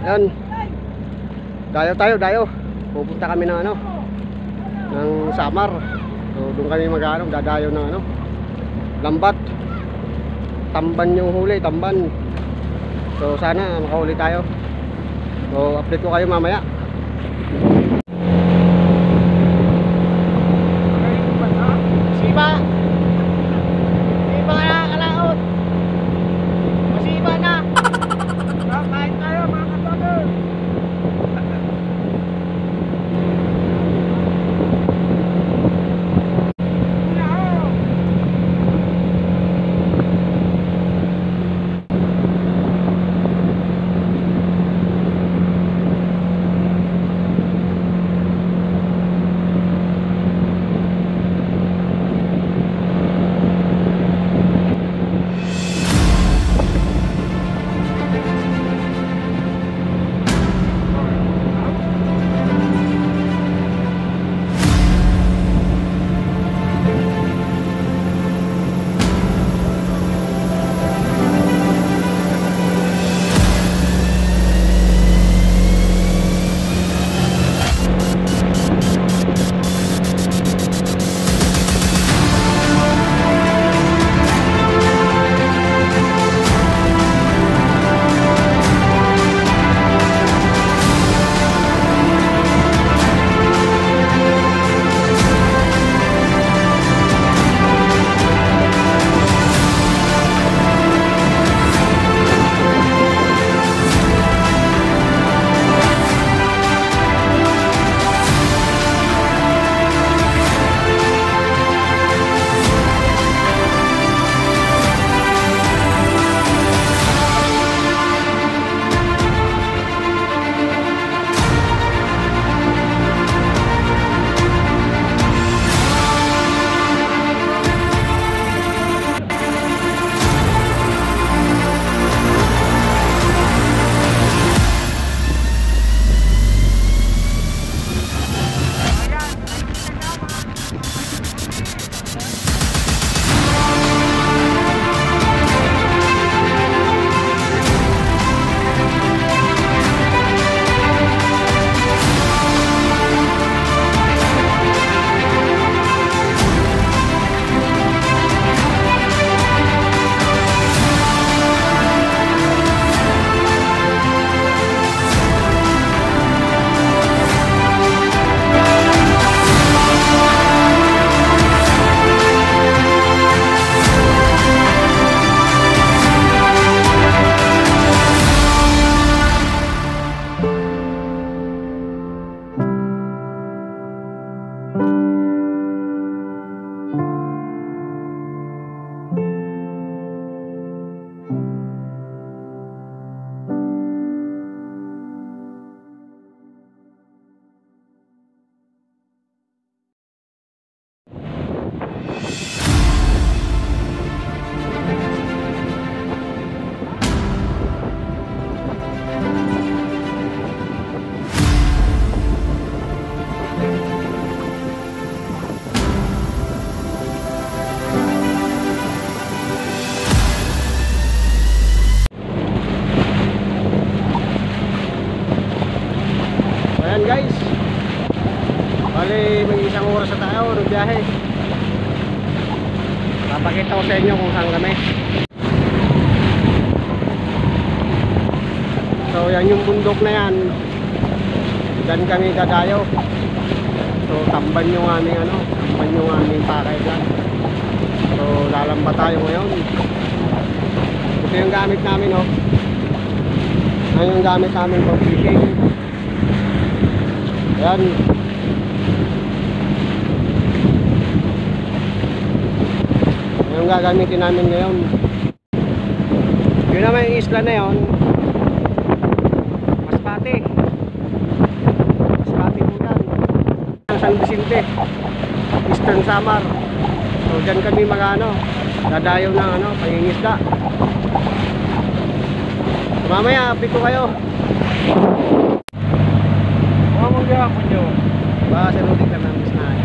Ayan. Dayo tayo, dayo. Pupunta kami ng ano, ng Samar. So doon kami mag-ano, dadayo ng ano, lambat. Tamban yung huli, tamban. So sana makahuli tayo. So update ko kayo mamaya. Siba. Siba na kalaot. Masiba na. Kain tayo mga kapatid. Guys, bali may isang oras na tayo ng biyahe. Papakita ko sa inyo kung saan kami. So yan yung bundok na yan, dyan kami dadayo. So tamban yung aming ano, tamban yung aming pakay dyan. So lalamba tayo ngayon. Ito yung gamit namin, oh. Yan yung gamit namin for fishing. Yan. Yung gagamitin namin ngayon. Yun naman yung isla na yun, Masbate. Masbate po yan. San Vicente, Eastern Samar. So dyan kami mag-ano, dadayo ng ano, pangingisda. So mamaya update ko kayo. Gapon nyo ba sa lutik ka ng bisnahan.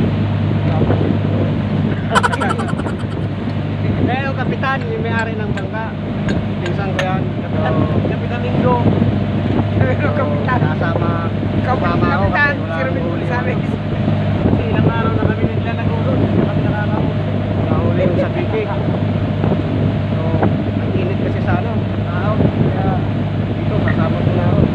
Kaya yung kapitan, yung may-ari ng bangka, pinsan ko yan, Kapitan Indo. Kasama mama ko kasi wala nang huli. Kasi ilang araw na kami naglalaguro. Kami nakakahuli. Nahuli yung sa bibig. So, ang init kasi sa ano, tao. Kaya dito kasama ko na ako.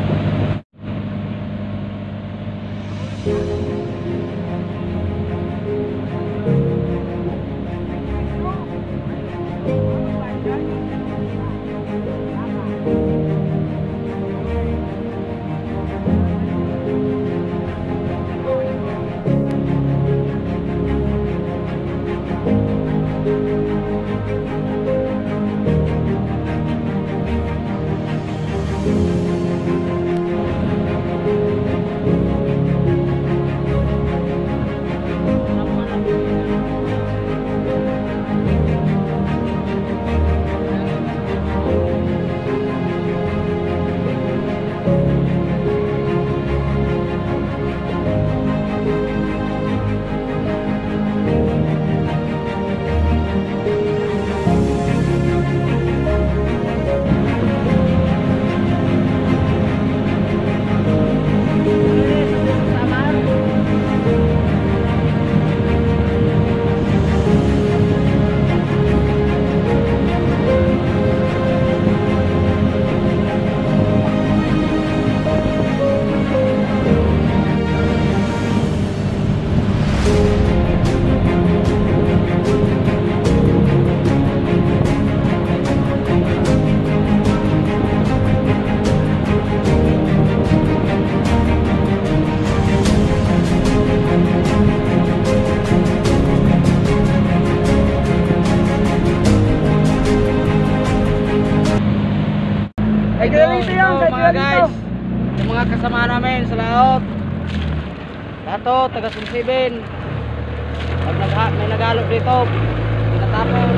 Hello mga guys, yung mga kasama namin sa laot. Dato, taga Sunsibin. Pag may nagalog dito, tinatapon.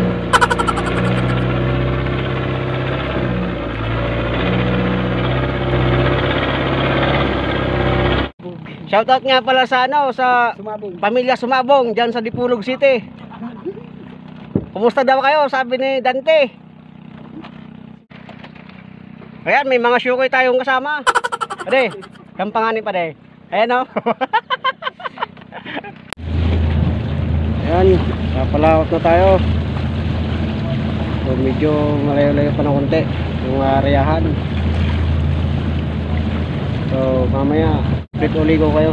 Shoutout nga pala sa ano, sa pamilya Sumabong diyan sa Dipolog City. Kumusta daw kayo? Sabi ni Dante. Ayan, may mga syukoy tayong kasama. Pade, kampanganin pade. Ayan o. Ayan, papalawat na tayo. So, medyo malayo-layo pa ng konti yung areahan. So, mamaya split uligo kayo.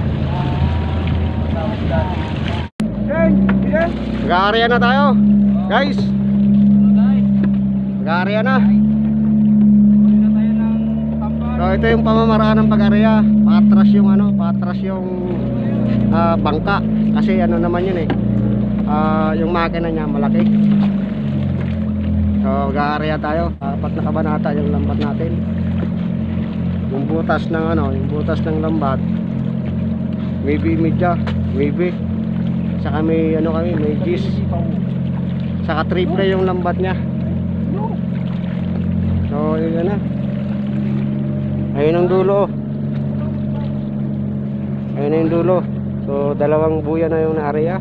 Mag-area na tayo, guys. Mag-area na. So, ito yung pamamaraan ng pag-area. Patras yung ano, patras yung bangka. Kasi ano naman yun eh. Yung makina niya malaki. So, mag-area tayo. Apat na kabanata yung lambat natin. Yung butas ng ano, yung butas ng lambat. Maybe media, maybe. Saka may ano kami, may gis. Saka triple yung lambat niya. So, yun na. Ayun ang dulo. Ayun na yung dulo. So, dalawang buya na yung area.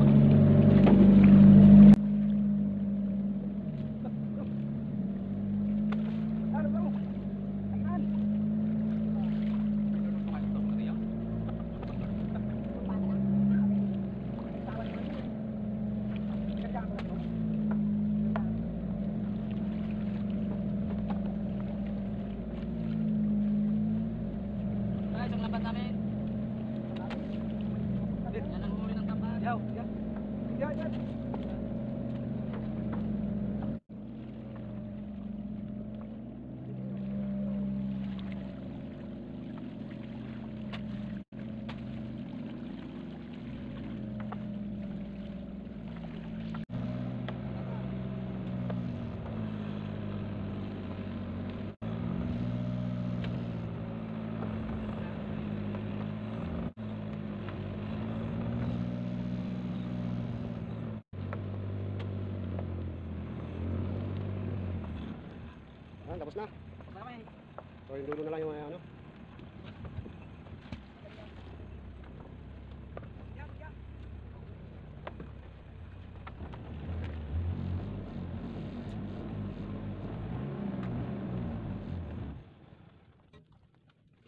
Tapos na. So, yung dulo na lang yung ano.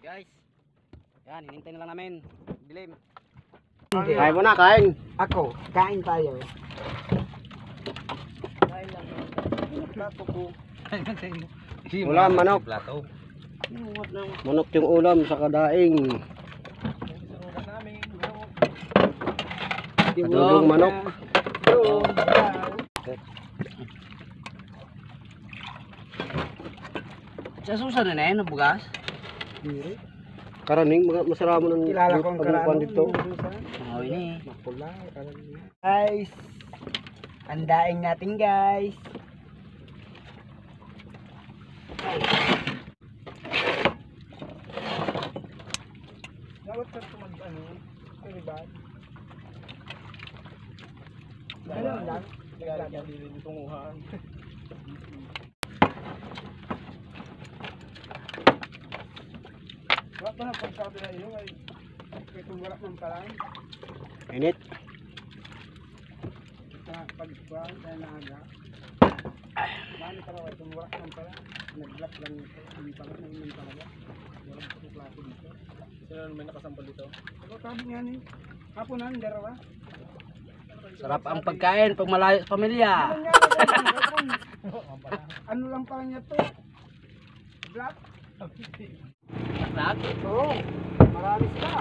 Guys. Yan, hinintay na lang namin. Dilim. Kain mo na, kain. Ako, kain tayo. Kain lang. Plato ko. Ulam, manok. Plato. Manok yung ulam sa kadaing. Yung manok. Sa susan na yun, bugas. Karaning, masarap mo ng Kilala ko ang pagkukuhan dito. Oh, ini. Makula, guys, ang daing natin guys. Dapat ka tumag-ano, kalibad. Ganun lang. Naglalagyan din yung tunguhan. Wala pa na pagsabi na iyo ay tumulak ng palang. Init. Pagbuhan tayo na aga. Mano para ay tumulak ng palang. Nag-block lang ito. Ang palang na iman talaga. Walang patuklase dito. Sino may nakasampal dito? Ako sabi nga ni. Hapunan, darawa. Sarap ang pagkain pag malayo sa pamilya. Ano lang pala niya to? Black? Lag. Oo. Marami sila.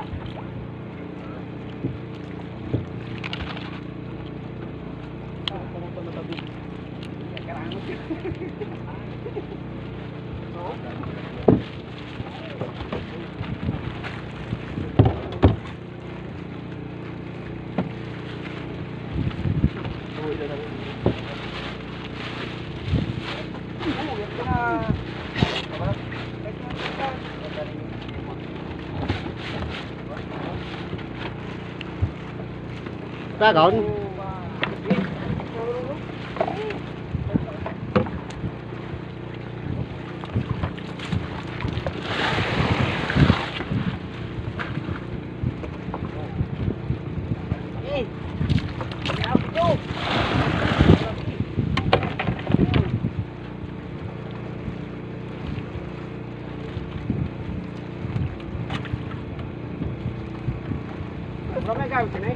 Kagon. Berapa kau sini?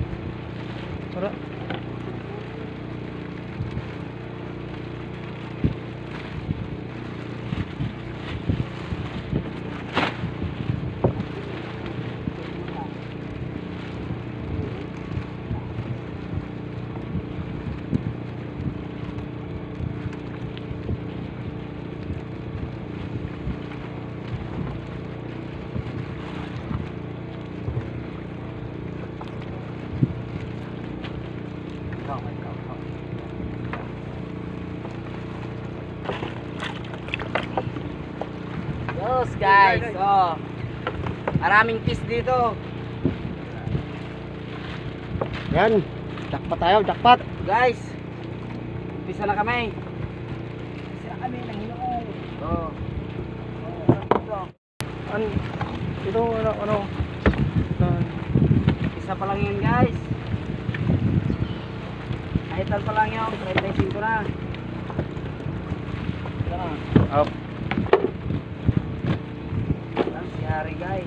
Yes guys. Oh. Maraming fish dito. Yan. Jackpot tayo, jackpot. Guys. Pisa na kami. Sila kami ng Hinoong. Oh. Ito ano? Isa pa lang yun guys. Kahitan pa lang yun. 35 na. Ito na. Up. Lang si Harry guys.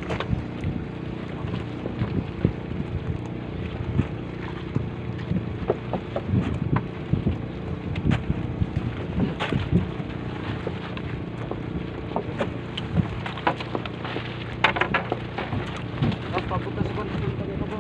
Papunta sa konti dito po.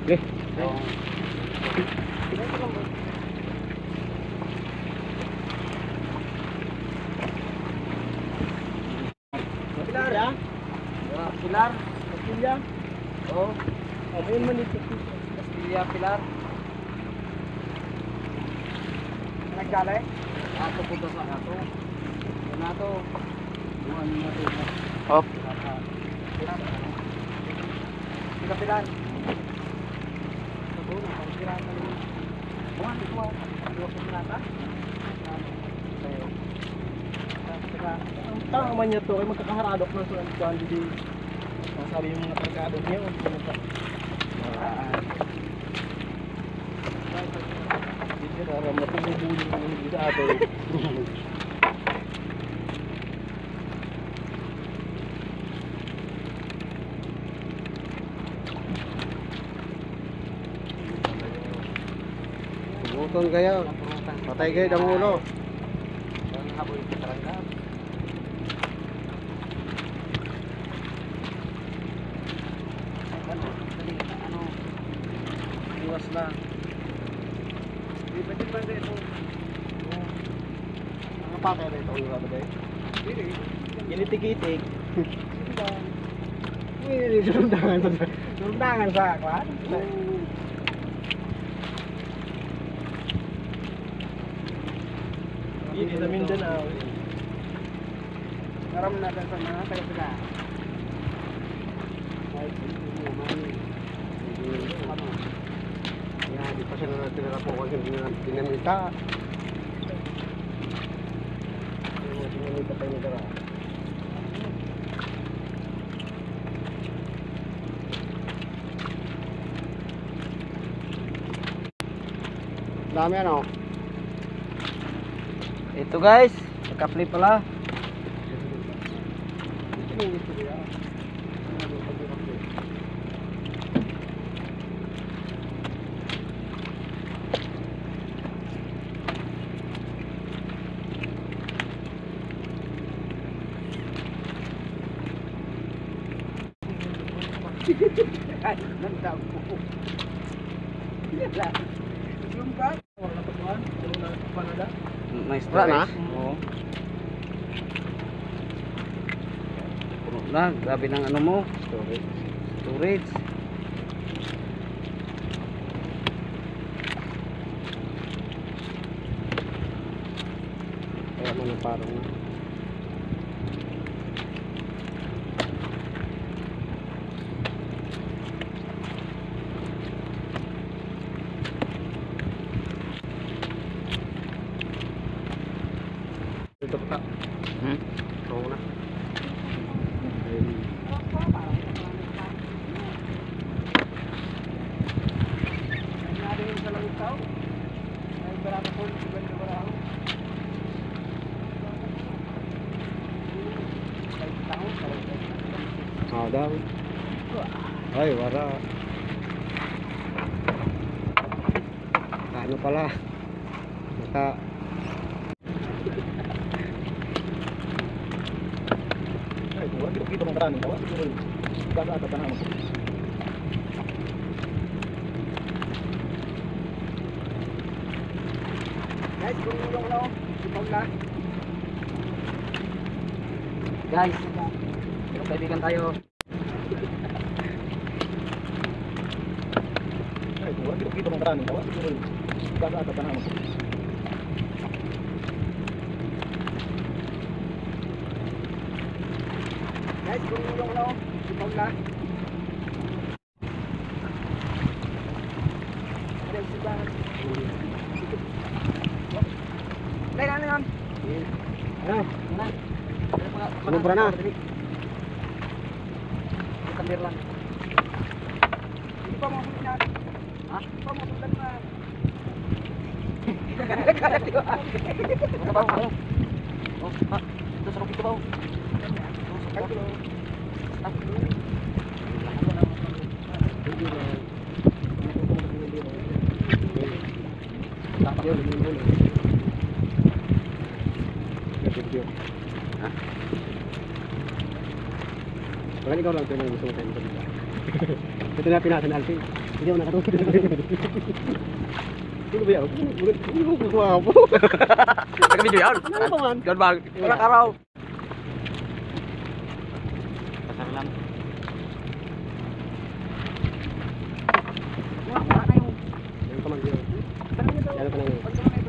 Okay. Pilar ya? Pilar. Castilla? Oh, Ayun man ito. Castilla, Pilar. Nagdala eh? Ato punta sa ato. Yan ato. Buwan na ito. Oh. Pilar. Pilar, Pilar. Ito na, ang Pilar na rin. Buwan, ito mo. Ito po pinata. Sa'yo. Ang tama man niya to, ay magkakaharadok na sa kuhan di sabi yung mga tarkado niya. Hindi na aram na pumubuli ng hindi sa ato. Tumuton kayo. Patay kayo ng ulo. Ang habol sa tarangka. Ano? Iwas na. Di ba din ba ito? Ang patay na ito. Ang patay. Ginitik-itik. Sundangan sa kuhan. Hindi sa Mindanao. Karam na sa mga tayo sila. Yan, di pa sila natin narapukan yung dinamita. Yung dinamita tayo nagara. Dami ano? Ito guys, kapli pala. Ay, nagdaw po. Yung ka? Wala pa kuhan? Yung nagpanada? Nice Wala na? Oo. Puno na, grabe ng ano mo. Storage. Kaya mo na parang na. Ito pa. Oo na. Nangyari yung sa langit tao? Ay, barata po, iban na barao. Daw. Ay, wala. Ano pala? Naka Ay, kung wala kita mong karaming tawa, siguro baka ata tanang mo. Guys, kung yung lang, ipag na. Guys, kaibigan tayo. Ay, kung wala kita mong karaming tawa, siguro baka ata tanang mo. Guys, kung yung lang, ipag na. Ada simbangan. Teka na yan. ano? Ano? Sumubra na. Tambir lang. Hindi pa mo na. Ha? Hindi pa mo na. Ano ba? Ano? Oh, ha? Ito sa rupito ba? Baka ikaw lang ito yung gusto mo tayo. Ito na pinasa na Alvin. Hindi ako nakatulog. Ano ba yan? Hindi ko kukuha po. Nag-video yan. Ano ba man? Yan ba? Walang araw. Pasar lang. Yan ka man dyan. Yan ka na yun.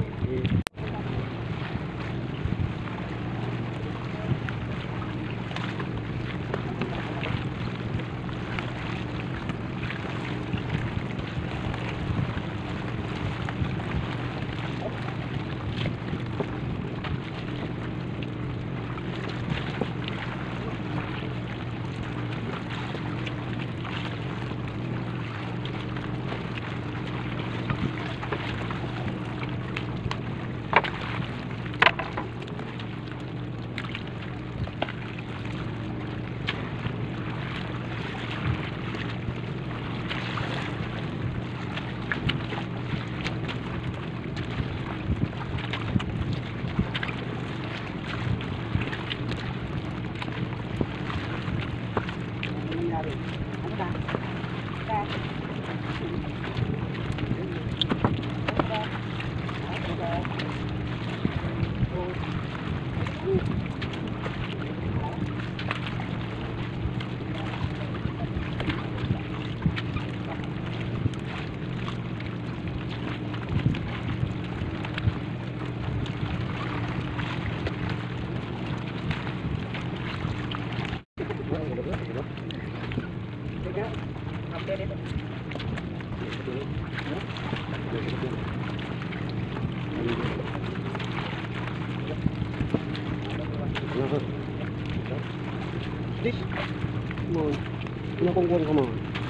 This, come on. Pinakungkuhan ka mo.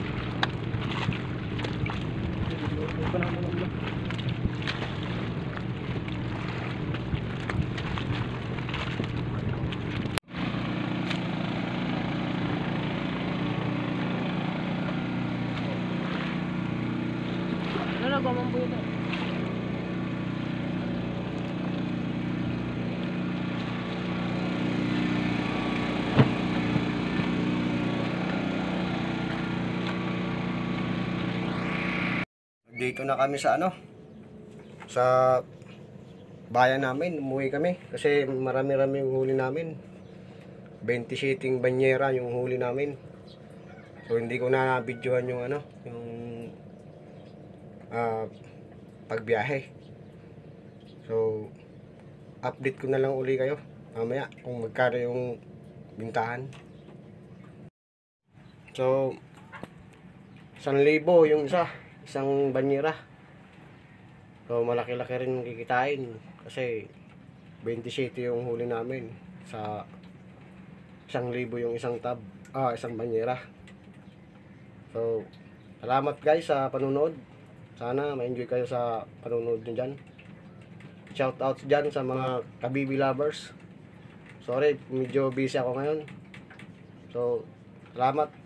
Ano na gumambo ito? Dito na kami sa ano, sa bayan namin. Umuwi kami kasi marami-rami yung huli namin. 20 sitting banyera yung huli namin. So hindi ko na videohan yung ano, yung pagbiyahe. So update ko na lang uli kayo mamaya kung magkano yung bintahan. So 1,000 yung isang banyera. So malaki-laki rin yung kikitain kasi 27 yung huli namin sa 1,000 yung isang isang banyera. So salamat guys sa panunood. Sana ma-enjoy kayo sa panunood nyo dyan. Shout out dyan sa mga kabibi lovers. Sorry, medyo busy ako ngayon. So salamat.